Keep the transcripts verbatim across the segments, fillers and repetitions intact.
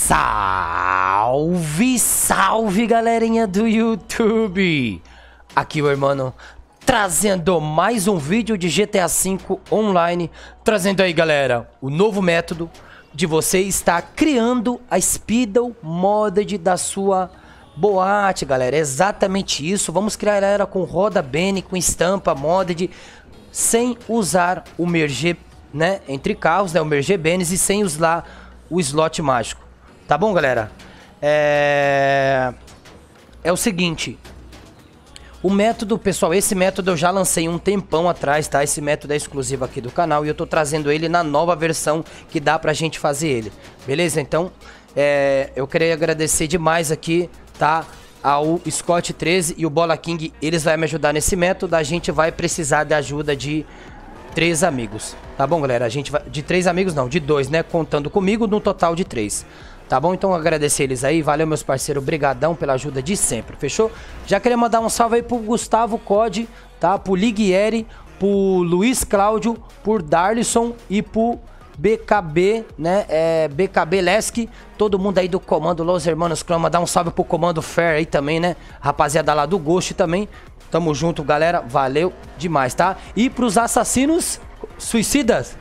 Salve, salve, galerinha do YouTube! Aqui o irmão trazendo mais um vídeo de G T A cinco online, trazendo aí, galera, o novo método de você estar criando a Speedo Modded da sua boate, galera. É exatamente isso. Vamos criar ela com roda Bene, com estampa Modded, sem usar o merge, né, entre carros, né, o merge Benes, e sem usar o slot mágico. Tá bom, galera? É... é o seguinte. O método, pessoal, esse método eu já lancei um tempão atrás, tá? Esse método é exclusivo aqui do canal e eu tô trazendo ele na nova versão que dá pra gente fazer ele. Beleza? Então, é... eu queria agradecer demais aqui, tá? Ao Scott treze e o Bola King, eles vão me ajudar nesse método. A gente vai precisar da ajuda de três amigos, tá bom, galera? A gente vai... de três amigos não, de dois, né? Contando comigo, no total de três. Tá bom? Então agradecer eles aí, valeu meus parceiros, brigadão pela ajuda de sempre, fechou? Já queria mandar um salve aí pro Gustavo Code, tá? Pro Liguieri, pro Luiz Cláudio, por Darlison e pro B K B, né? É, B K B Leski, todo mundo aí do comando Los Hermanos Clã, mandar um salve pro comando Fair aí também, né? Rapaziada lá do Ghost também, tamo junto, galera, valeu demais, tá? E pros assassinos suicidas,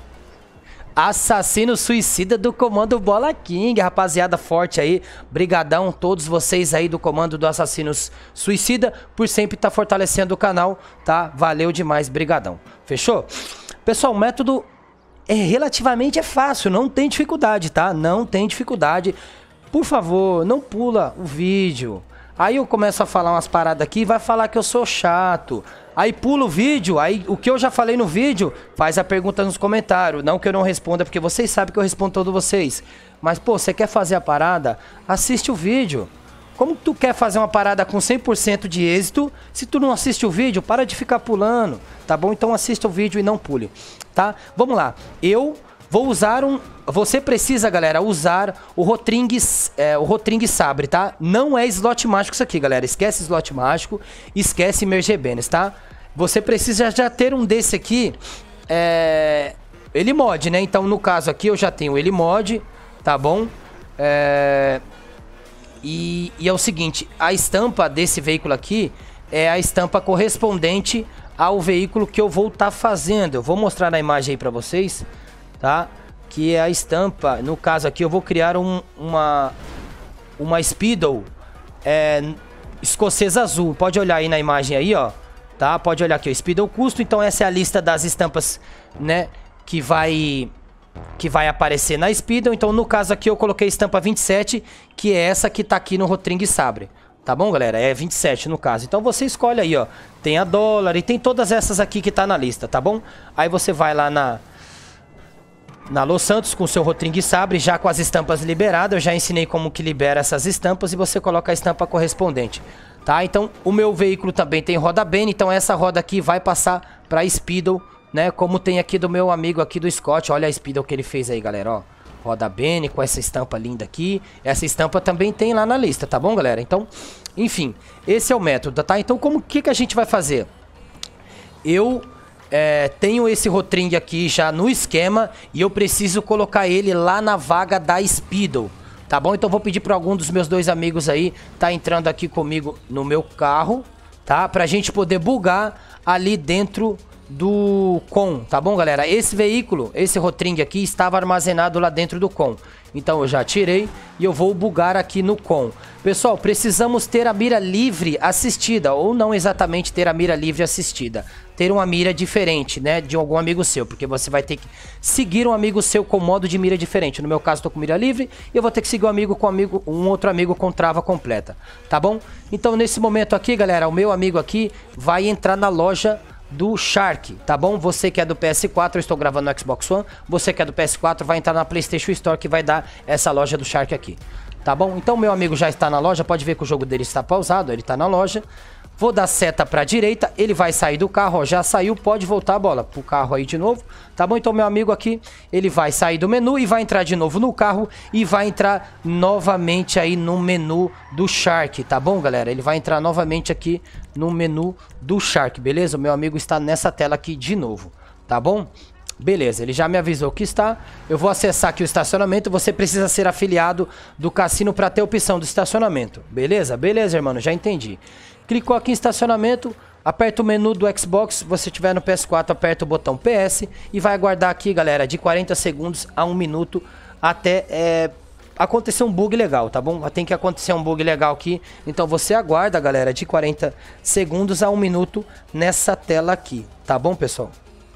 Assassino Suicida do comando Bola King, rapaziada forte aí, brigadão todos vocês aí do comando do Assassinos Suicida por sempre estar tá fortalecendo o canal, tá? Valeu demais, brigadão. Fechou? Pessoal, o método é relativamente é fácil, não tem dificuldade, tá? Não tem dificuldade. Por favor, não pula o vídeo. Aí eu começo a falar umas paradas aqui e vai falar que eu sou chato. Aí pula o vídeo, aí o que eu já falei no vídeo, faz a pergunta nos comentários. Não que eu não responda, porque vocês sabem que eu respondo todos vocês. Mas, pô, você quer fazer a parada? Assiste o vídeo. Como tu quer fazer uma parada com cem por cento de êxito, se tu não assiste o vídeo, para de ficar pulando, tá bom? Então assista o vídeo e não pule, tá? Vamos lá, eu vou usar um... Você precisa, galera, usar o Rotring, é, o Rotring Sabre, tá? Não é slot mágico isso aqui, galera. Esquece slot mágico, esquece Merge Benes, tá? Você precisa já ter um desse aqui, é... ele mod, né? Então, no caso aqui, eu já tenho ele mod, tá bom? É... E, e é o seguinte, a estampa desse veículo aqui é a estampa correspondente ao veículo que eu vou estar tá fazendo. Eu vou mostrar na imagem aí pra vocês, tá? Que é a estampa, no caso aqui eu vou criar um, uma uma Speedo é, escocesa azul. Pode olhar aí na imagem aí, ó, tá? Pode olhar aqui, o Speedo custo. Então essa é a lista das estampas, né, que vai que vai aparecer na Speedo. Então no caso aqui eu coloquei estampa vinte e sete, que é essa que tá aqui no Rotring Sabre. Tá bom, galera? É vinte e sete no caso. Então você escolhe aí, ó. Tem a dólar e tem todas essas aqui que tá na lista, tá bom? Aí você vai lá na Na Los Santos com o seu Rotring Sabre, já com as estampas liberadas. Eu já ensinei como que libera essas estampas e você coloca a estampa correspondente, tá? Então, o meu veículo também tem roda Bene, então essa roda aqui vai passar pra Speedo, né? Como tem aqui do meu amigo aqui do Scott. Olha a Speedo que ele fez aí, galera, ó. Roda Bene com essa estampa linda aqui. Essa estampa também tem lá na lista, tá bom, galera? Então, enfim, esse é o método, tá? Então, como que que a gente vai fazer? Eu... É, tenho esse Rotring aqui já no esquema e eu preciso colocar ele lá na vaga da Speedo, tá bom? Então vou pedir para algum dos meus dois amigos aí tá entrando aqui comigo no meu carro, tá? Pra gente poder bugar ali dentro do com, tá bom, galera? Esse veículo, esse Rotring aqui estava armazenado lá dentro do com. Então eu já tirei e eu vou bugar aqui no com. Pessoal, precisamos ter a mira livre assistida, ou não exatamente ter a mira livre assistida. Ter uma mira diferente, né, de algum amigo seu, porque você vai ter que seguir um amigo seu com modo de mira diferente. No meu caso, tô com mira livre e eu vou ter que seguir um amigo com amigo, um outro amigo com trava completa, tá bom? Então nesse momento aqui, galera, o meu amigo aqui vai entrar na loja do Shark, tá bom? Você que é do P S quatro, eu estou gravando no Xbox One. Você que é do P S quatro vai entrar na PlayStation Store, que vai dar essa loja do Shark aqui, tá bom? Então meu amigo já está na loja, pode ver que o jogo dele está pausado, ele está na loja. Vou dar seta pra direita, ele vai sair do carro, ó, já saiu, pode voltar a bola pro carro aí de novo, tá bom? Então meu amigo aqui, ele vai sair do menu e vai entrar de novo no carro e vai entrar novamente aí no menu do Shark, tá bom, galera? Ele vai entrar novamente aqui no menu do Shark, beleza? O meu amigo está nessa tela aqui de novo, tá bom? Beleza, ele já me avisou que está. Eu vou acessar aqui o estacionamento. Você precisa ser afiliado do cassino para ter opção do estacionamento. Beleza? Beleza, irmão, já entendi. Clicou aqui em estacionamento, aperta o menu do Xbox. Se você estiver no P S quatro, aperta o botão P S e vai aguardar aqui, galera, de quarenta segundos a um minuto até é, acontecer um bug legal, tá bom? Tem que acontecer um bug legal aqui. Então você aguarda, galera, de quarenta segundos a um minuto nessa tela aqui, tá bom, pessoal?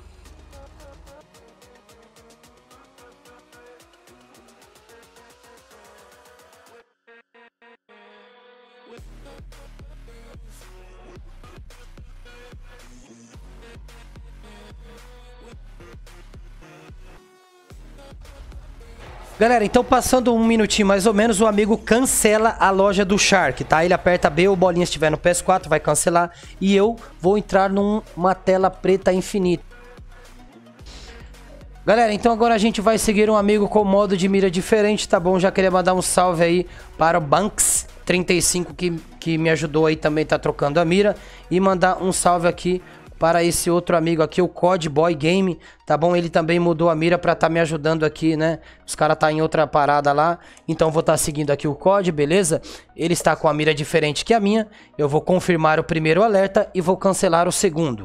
Galera, então passando um minutinho mais ou menos, o amigo cancela a loja do Shark, tá? Ele aperta B, o bolinha estiver no P S quatro, vai cancelar e eu vou entrar numa tela preta infinita. Galera, então agora a gente vai seguir um amigo com modo de mira diferente, tá bom? Já queria mandar um salve aí para o Banks trinta e cinco que, que me ajudou aí também, tá trocando a mira. E mandar um salve aqui para esse outro amigo aqui, o Code Boy Game, tá bom? Ele também mudou a mira para tá me ajudando aqui, né? Os caras tá em outra parada lá, então vou estar tá seguindo aqui o Code, beleza? Ele está com a mira diferente que a minha. Eu vou confirmar o primeiro alerta e vou cancelar o segundo.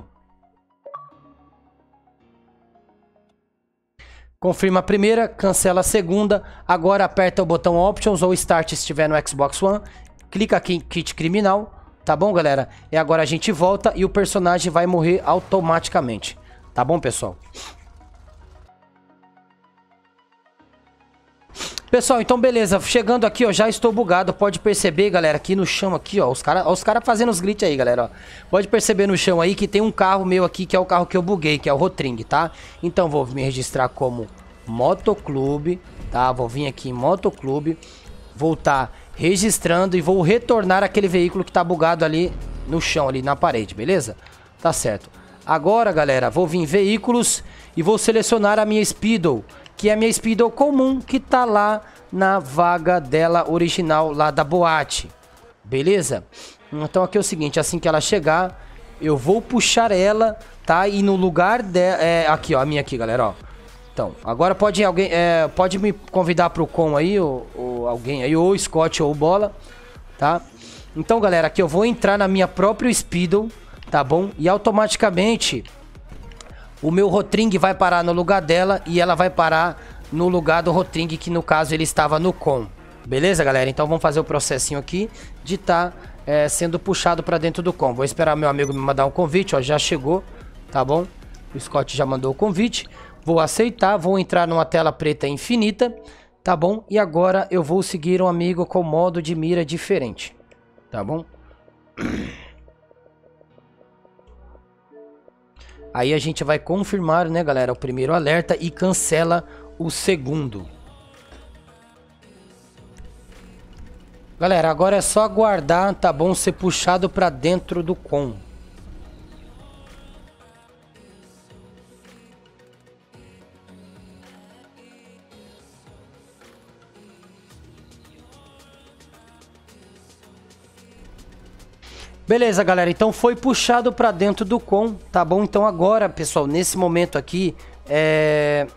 Confirma a primeira, cancela a segunda. Agora aperta o botão Options ou Start se estiver no Xbox One. Clica aqui em Kit Criminal. Tá bom, galera? E agora a gente volta e o personagem vai morrer automaticamente. Tá bom, pessoal? Pessoal, então beleza. Chegando aqui, ó, já estou bugado. Pode perceber, galera, aqui no chão aqui, ó. Os caras os cara fazendo os glitch aí, galera, ó. Pode perceber no chão aí que tem um carro meu aqui, que é o carro que eu buguei, que é o Rotring, tá? Então vou me registrar como Motoclube, tá? Vou vir aqui em Motoclube, voltar registrando e vou retornar aquele veículo que tá bugado ali no chão, ali na parede, beleza? Tá certo. Agora, galera, vou vir em veículos e vou selecionar a minha Speedo, que é a minha Speedo comum, que tá lá na vaga dela original, lá da boate, beleza? Então aqui é o seguinte, assim que ela chegar, eu vou puxar ela, tá? E no lugar dela, é, aqui ó, a minha aqui, galera, ó. Então, agora pode alguém, é, pode me convidar pro com aí, ou, ou alguém aí, ou Scott ou Bola, tá? Então, galera, aqui eu vou entrar na minha própria Speedo, tá bom? E automaticamente o meu Rotring vai parar no lugar dela e ela vai parar no lugar do Rotring, que no caso ele estava no com. Beleza, galera? Então vamos fazer o processinho aqui de estar tá, é, sendo puxado para dentro do com. Vou esperar meu amigo me mandar um convite, ó, já chegou, tá bom? O Scott já mandou o convite. Vou aceitar, vou entrar numa tela preta infinita, tá bom? E agora eu vou seguir um amigo com modo de mira diferente, tá bom? Aí a gente vai confirmar, né, galera, o primeiro alerta e cancela o segundo. Galera, agora é só aguardar, tá bom, ser puxado para dentro do com. Beleza, galera, então foi puxado pra dentro do com, tá bom? Então agora, pessoal, nesse momento aqui, é...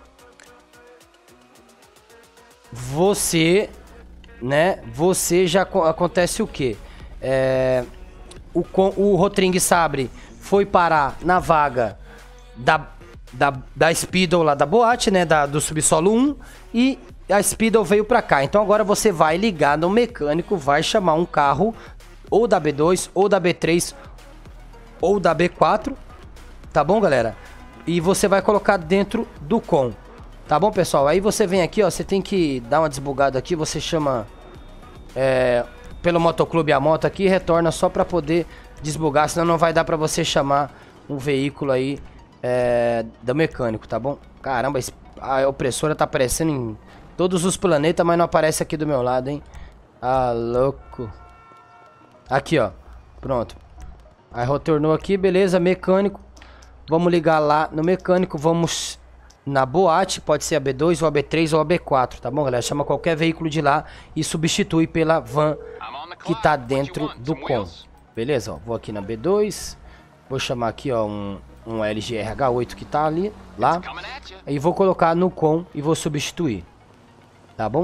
Você, né, você já acontece o quê? É... O, com... o Rotring Sabre foi parar na vaga da, da, da Speedo lá da boate, né, da, do subsolo um, e a Speedo veio pra cá. Então agora você vai ligar no mecânico, vai chamar um carro ou da B dois, ou da B três, ou da B quatro, tá bom, galera? E você vai colocar dentro do com, tá bom, pessoal? Aí você vem aqui, ó, você tem que dar uma desbugada aqui, você chama é, pelo Motoclube a moto aqui e retorna só pra poder desbugar, senão não vai dar pra você chamar um veículo aí é, do mecânico, tá bom? Caramba, a opressora tá aparecendo em todos os planetas, mas não aparece aqui do meu lado, hein? Ah, louco. Aqui, ó. Pronto. Aí retornou aqui, beleza, mecânico. Vamos ligar lá no mecânico, vamos na boate, pode ser a B dois, ou a B três, ou a B quatro, tá bom, galera? Chama qualquer veículo de lá e substitui pela van que tá dentro do com. Beleza, ó. Vou aqui na B dois, vou chamar aqui, ó, um um L G R H oito que tá ali, lá. E vou colocar no com e vou substituir. Tá bom?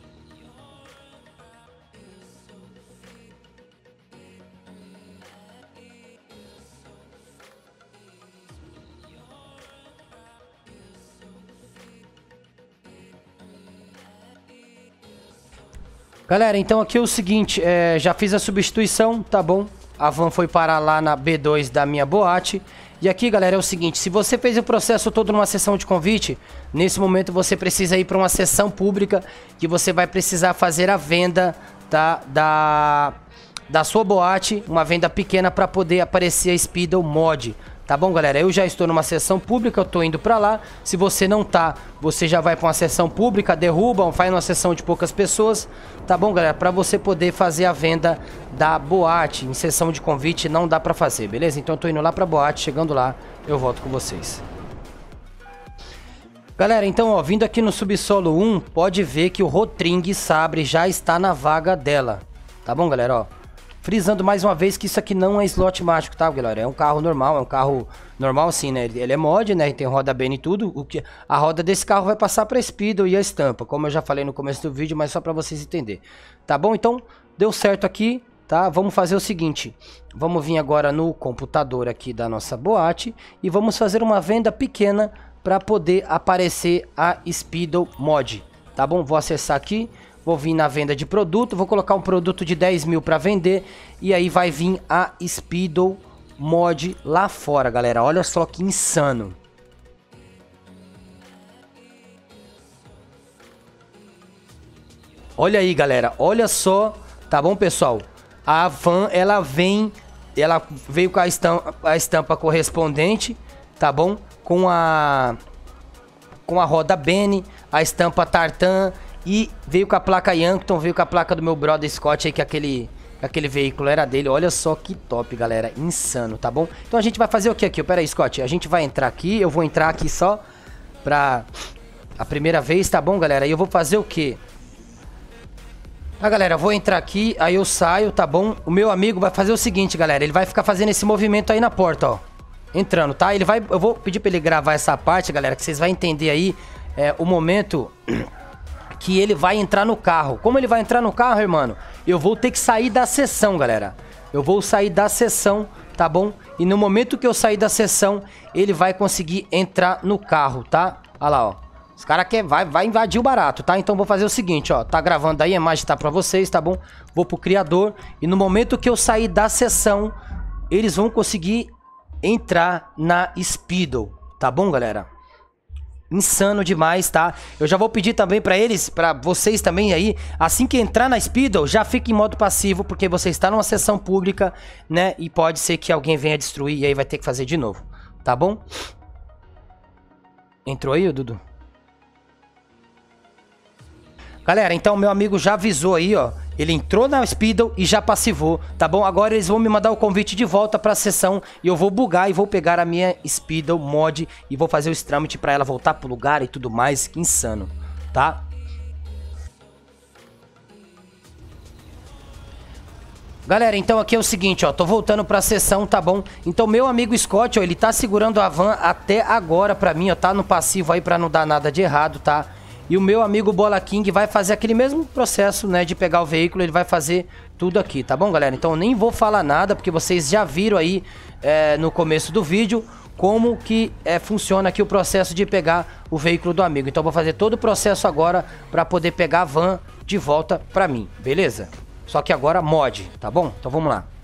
Galera, então aqui é o seguinte, é, já fiz a substituição, tá bom? A van foi parar lá na B dois da minha boate. E aqui, galera, é o seguinte, se você fez o processo todo numa sessão de convite, nesse momento você precisa ir para uma sessão pública, que você vai precisar fazer a venda, tá, da, da sua boate, uma venda pequena para poder aparecer a Speedo Mod. Tá bom, galera? Eu já estou numa sessão pública, eu tô indo pra lá. Se você não tá, você já vai pra uma sessão pública, derruba, faz uma sessão de poucas pessoas. Tá bom, galera? Pra você poder fazer a venda da boate. Em sessão de convite não dá pra fazer, beleza? Então eu tô indo lá pra boate, chegando lá, eu volto com vocês. Galera, então, ó, vindo aqui no subsolo um, pode ver que o Rotring Sabre já está na vaga dela. Tá bom, galera? Ó. Frisando mais uma vez que isso aqui não é slot mágico, tá, galera? É um carro normal, é um carro normal assim, né? Ele é mod, né? Tem roda bem e tudo. O que... A roda desse carro vai passar pra Speedo e a estampa, como eu já falei no começo do vídeo, mas só pra vocês entenderem. Tá bom? Então, deu certo aqui, tá? Vamos fazer o seguinte. Vamos vir agora no computador aqui da nossa boate e vamos fazer uma venda pequena pra poder aparecer a Speedo Mod. Tá bom? Vou acessar aqui. Vou vir na venda de produto, vou colocar um produto de dez mil para vender. E aí vai vir a Speedo Mod lá fora, galera. Olha só que insano. Olha aí, galera. Olha só. Tá bom, pessoal? A van, ela vem... Ela veio com a estampa, a estampa correspondente, tá bom? Com a... Com a roda Benny, a estampa Tartan... E veio com a placa Yankton, veio com a placa do meu brother Scott aí, que aquele, aquele veículo era dele. Olha só que top, galera. Insano, tá bom? Então a gente vai fazer o que aqui? Pera aí, Scott. A gente vai entrar aqui. Eu vou entrar aqui só pra a primeira vez, tá bom, galera? E eu vou fazer o que? Ah, galera, eu vou entrar aqui, aí eu saio, tá bom? O meu amigo vai fazer o seguinte, galera. Ele vai ficar fazendo esse movimento aí na porta, ó. Entrando, tá? Ele vai... Eu vou pedir pra ele gravar essa parte, galera, que vocês vão entender aí é, o momento... que ele vai entrar no carro. Como ele vai entrar no carro, irmão? Eu vou ter que sair da sessão, galera. Eu vou sair da sessão, tá bom? E no momento que eu sair da sessão, ele vai conseguir entrar no carro, tá? Olha lá, ó. Os caras quer vai, vai invadir o barato, tá? Então vou fazer o seguinte, ó. Tá gravando aí, a imagem tá pra vocês, tá bom? Vou pro criador. E no momento que eu sair da sessão, eles vão conseguir entrar na Speedo. Tá bom, galera? Insano demais, tá? Eu já vou pedir também pra eles, pra vocês também aí, assim que entrar na Speedo, já fica em modo passivo, porque você está numa sessão pública, né? E pode ser que alguém venha destruir e aí vai ter que fazer de novo, tá bom? Entrou aí, Dudu? Galera, então meu amigo já avisou aí, ó. Ele entrou na Speedo e já passivou, tá bom? Agora eles vão me mandar o convite de volta pra sessão e eu vou bugar e vou pegar a minha Speedo Mod e vou fazer o trâmite pra ela voltar pro lugar e tudo mais. Que insano, tá? Galera, então aqui é o seguinte, ó, tô voltando pra sessão, tá bom? Então meu amigo Scott, ó, ele tá segurando a van até agora pra mim, ó, tá no passivo aí pra não dar nada de errado, tá? E o meu amigo Bola King vai fazer aquele mesmo processo, né, de pegar o veículo, ele vai fazer tudo aqui, tá bom, galera? Então eu nem vou falar nada, porque vocês já viram aí é, no começo do vídeo como que é, funciona aqui o processo de pegar o veículo do amigo. Então eu vou fazer todo o processo agora pra poder pegar a van de volta pra mim, beleza? Só que agora mod, tá bom? Então vamos lá.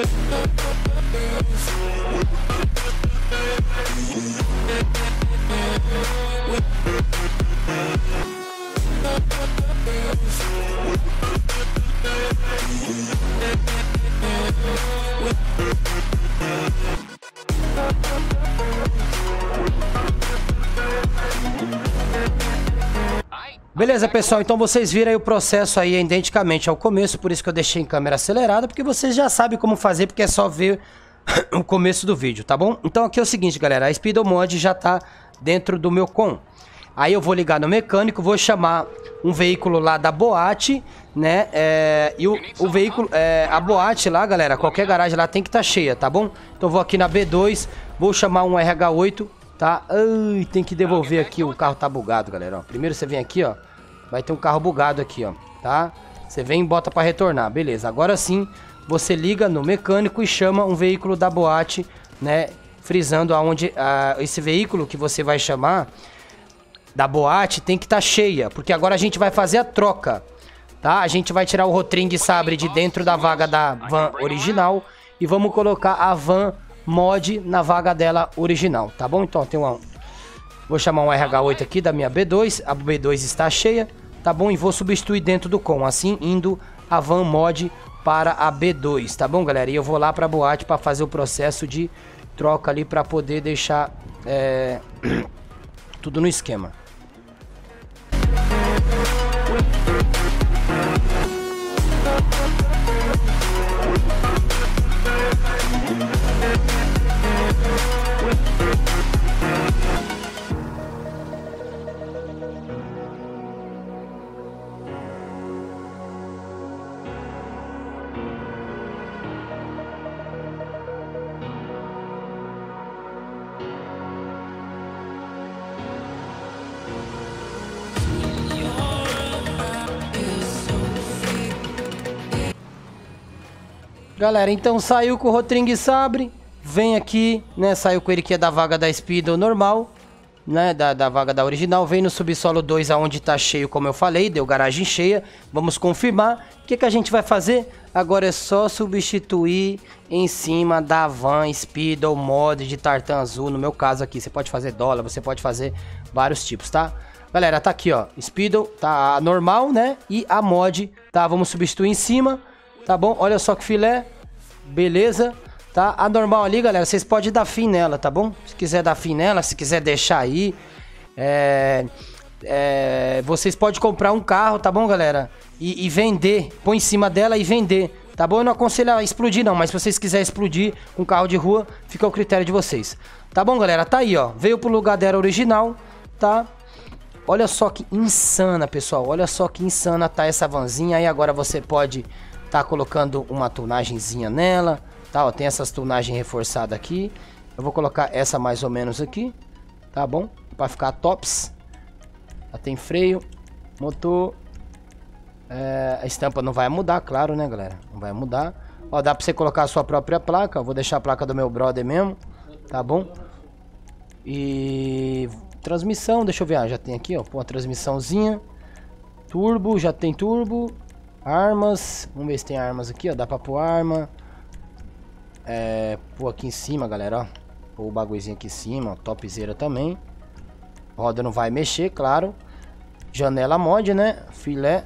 Beleza, pessoal, então vocês viram aí o processo aí identicamente ao começo, por isso que eu deixei em câmera acelerada, porque vocês já sabem como fazer, porque é só ver o começo do vídeo, tá bom? Então aqui é o seguinte, galera, a Speedo Mod já tá dentro do meu com. Aí eu vou ligar no mecânico, vou chamar um veículo lá da boate, né? É, e o, o veículo, é, a boate lá, galera, qualquer garagem lá tem que estar tá cheia, tá bom? Então eu vou aqui na B dois, vou chamar um R H oito, tá? Ai, tem que devolver aqui, o carro tá bugado, galera, ó. Primeiro você vem aqui, ó. Vai ter um carro bugado aqui, ó, tá? Você vem e bota pra retornar, beleza. Agora sim, você liga no mecânico e chama um veículo da boate, né? Frisando aonde a, esse veículo que você vai chamar da boate tem que estar tá cheia, porque agora a gente vai fazer a troca, tá? A gente vai tirar o Rotring Sabre de dentro da vaga da van original e vamos colocar a van mod na vaga dela original, tá bom? Então tem uma... Vou chamar um R H oito aqui da minha B dois, a B dois está cheia, tá bom? E vou substituir dentro do com, assim indo a van mod para a B dois, tá bom, galera? E eu vou lá para a boate para fazer o processo de troca ali para poder deixar é, tudo no esquema. Galera, então saiu com o Rotring Sabre, vem aqui, né, saiu com ele que é da vaga da Speedo normal, né, da, da vaga da original, vem no subsolo dois aonde tá cheio, como eu falei, deu garagem cheia, vamos confirmar. O que que a gente vai fazer? Agora é só substituir em cima da van Speedo Mod de tartan azul, no meu caso aqui, você pode fazer dólar, você pode fazer vários tipos, tá? Galera, tá aqui, ó, Speedo, tá a normal, né, e a mod, tá, vamos substituir em cima. Tá bom? Olha só que filé. Beleza? Tá? A normal ali, galera, vocês podem dar fim nela, tá bom? Se quiser dar fim nela, se quiser deixar aí. É, é, vocês podem comprar um carro, tá bom, galera? E, e vender. Põe em cima dela e vender. Tá bom? Eu não aconselho a explodir, não. Mas se vocês quiserem explodir com um carro de rua, fica ao critério de vocês. Tá bom, galera? Tá aí, ó. Veio pro lugar dela original, tá? Olha só que insana, pessoal. Olha só que insana tá essa vanzinha. Aí agora você pode... tá colocando uma tunagenzinha nela, tá? Ó, tem essas tunagens reforçadas aqui. Eu vou colocar essa mais ou menos aqui, tá bom? Pra ficar tops. Já tem freio, motor. É, a estampa não vai mudar, claro, né, galera? Não vai mudar. Ó, dá pra você colocar a sua própria placa. Eu vou deixar a placa do meu brother mesmo, tá bom? E... transmissão, deixa eu ver, ah, já tem aqui, ó, pô, a transmissãozinha. Turbo, já tem turbo. Armas, vamos ver se tem armas aqui, ó, dá pra pôr arma. É, pôr aqui em cima, galera, ó. Pôr o bagulhozinho aqui em cima, ó, topzera também. Roda não vai mexer, claro. Janela mod, né, filé.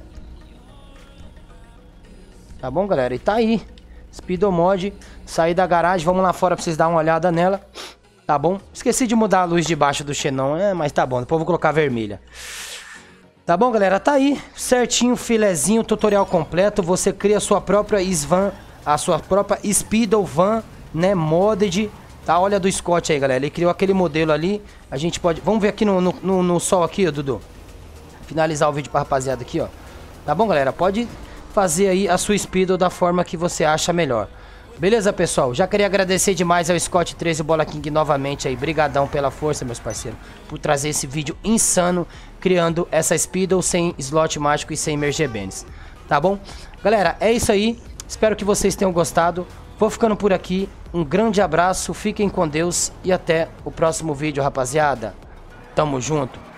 Tá bom, galera, e tá aí Speedo Mod, saí da garagem, vamos lá fora pra vocês darem uma olhada nela. Tá bom? Esqueci de mudar a luz de baixo do xenon, é, mas tá bom, depois eu vou colocar vermelha. Tá bom, galera? Tá aí, certinho, filezinho, tutorial completo. Você cria a sua própria Svan, a sua própria Speedo Van, né, modded. Tá, olha do Scott aí, galera. Ele criou aquele modelo ali. A gente pode... Vamos ver aqui no, no, no, no sol aqui, ó, Dudu. Finalizar o vídeo pra rapaziada aqui, ó. Tá bom, galera? Pode fazer aí a sua Speedo da forma que você acha melhor. Beleza, pessoal? Já queria agradecer demais ao Scott treze Bola King novamente aí. Brigadão pela força, meus parceiros, por trazer esse vídeo insano, criando essa Speedo sem slot mágico e sem Mergebenes. Tá bom? Galera, é isso aí. Espero que vocês tenham gostado. Vou ficando por aqui. Um grande abraço, fiquem com Deus e até o próximo vídeo, rapaziada. Tamo junto.